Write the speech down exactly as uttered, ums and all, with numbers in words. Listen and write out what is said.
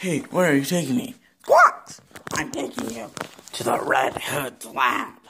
Hey, where are you taking me? Squawks! I'm taking you to the Red Hood's lab.